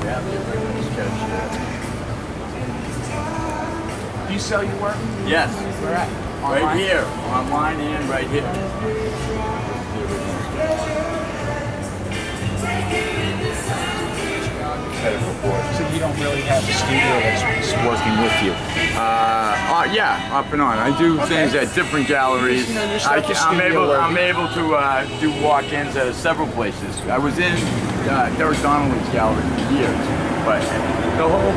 have the original sketch here. Do you sell your work? Yes. Where at? Right Online? here. Online and right here. So you don't really have a studio that's working with you? Yeah, off and on. I do things at different galleries. You know, you're studio I'm able to do walk-ins at several places. I was in Derek Donnelly's gallery for years, but the whole